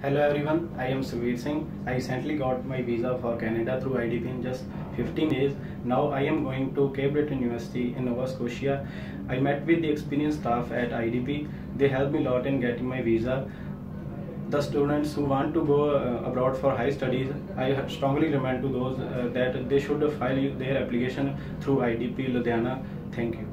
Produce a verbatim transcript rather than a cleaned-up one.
Hello everyone, I am Suveer Singh. I recently got my visa for Canada through I D P in just fifteen days. Now I am going to Cape Breton University in Nova Scotia. I met with the experienced staff at I D P. They helped me a lot in getting my visa. The students who want to go uh, abroad for high studies, I strongly recommend to those uh, that they should file their application through I D P Ludhiana. Thank you.